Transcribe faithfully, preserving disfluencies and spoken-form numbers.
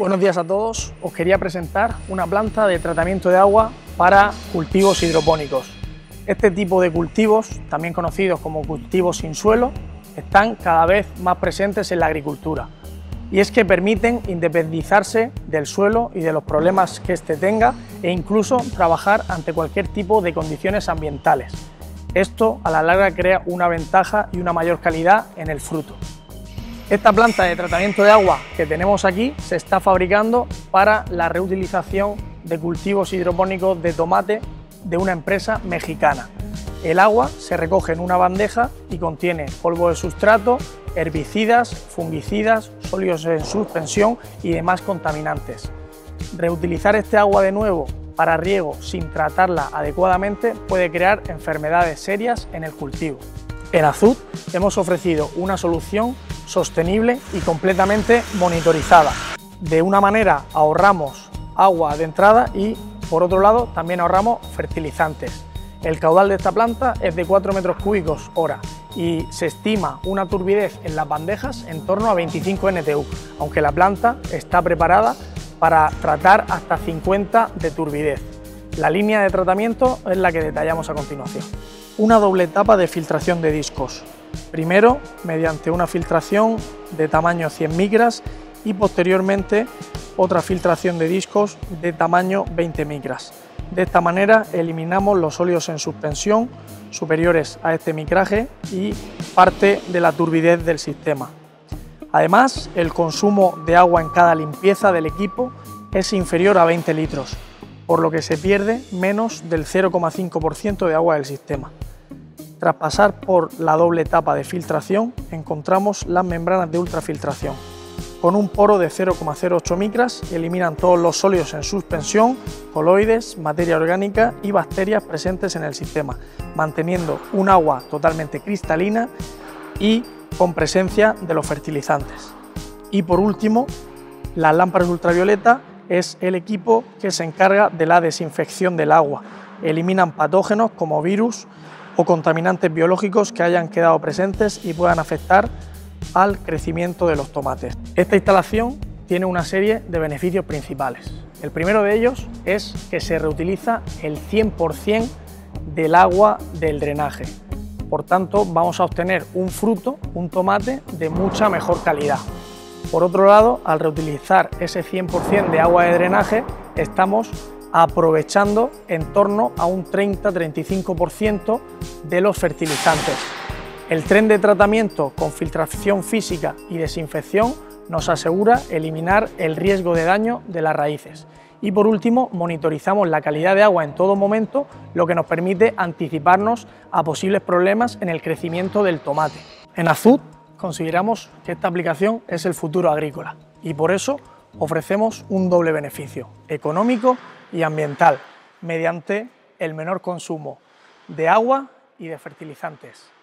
Buenos días a todos. Os quería presentar una planta de tratamiento de agua para cultivos hidropónicos. Este tipo de cultivos, también conocidos como cultivos sin suelo, están cada vez más presentes en la agricultura. Y es que permiten independizarse del suelo y de los problemas que éste tenga e incluso trabajar ante cualquier tipo de condiciones ambientales. Esto a la larga crea una ventaja y una mayor calidad en el fruto. Esta planta de tratamiento de agua que tenemos aquí se está fabricando para la reutilización de cultivos hidropónicos de tomate de una empresa mexicana. El agua se recoge en una bandeja y contiene polvo de sustrato, herbicidas, fungicidas, sólidos en suspensión y demás contaminantes. Reutilizar este agua de nuevo para riego sin tratarla adecuadamente puede crear enfermedades serias en el cultivo. En Azud hemos ofrecido una solución sostenible y completamente monitorizada. De una manera ahorramos agua de entrada y, por otro lado, también ahorramos fertilizantes. El caudal de esta planta es de cuatro metros cúbicos hora y se estima una turbidez en las bandejas en torno a veinticinco N T U, aunque la planta está preparada para tratar hasta cincuenta de turbidez. La línea de tratamiento es la que detallamos a continuación. Una doble etapa de filtración de discos. Primero, mediante una filtración de tamaño cien micras y posteriormente otra filtración de discos de tamaño veinte micras. De esta manera eliminamos los óleos en suspensión superiores a este micraje y parte de la turbidez del sistema. Además, el consumo de agua en cada limpieza del equipo es inferior a veinte litros, por lo que se pierde menos del cero coma cinco por ciento de agua del sistema. Tras pasar por la doble etapa de filtración, encontramos las membranas de ultrafiltración. Con un poro de cero coma cero ocho micras eliminan todos los sólidos en suspensión, coloides, materia orgánica y bacterias presentes en el sistema, manteniendo un agua totalmente cristalina y con presencia de los fertilizantes. Y por último, las lámparas ultravioleta es el equipo que se encarga de la desinfección del agua. Eliminan patógenos como virus o contaminantes biológicos que hayan quedado presentes y puedan afectar al crecimiento de los tomates. Esta instalación tiene una serie de beneficios principales. El primero de ellos es que se reutiliza el cien por cien del agua del drenaje. Por tanto, vamos a obtener un fruto, un tomate de mucha mejor calidad. Por otro lado, al reutilizar ese cien por cien de agua de drenaje, estamos aprovechando en torno a un treinta a treinta y cinco por ciento de los fertilizantes. El tren de tratamiento con filtración física y desinfección nos asegura eliminar el riesgo de daño de las raíces. Y por último, monitorizamos la calidad de agua en todo momento, lo que nos permite anticiparnos a posibles problemas en el crecimiento del tomate. En Azud consideramos que esta aplicación es el futuro agrícola y por eso ofrecemos un doble beneficio, económico y ambiental, mediante el menor consumo de agua y de fertilizantes.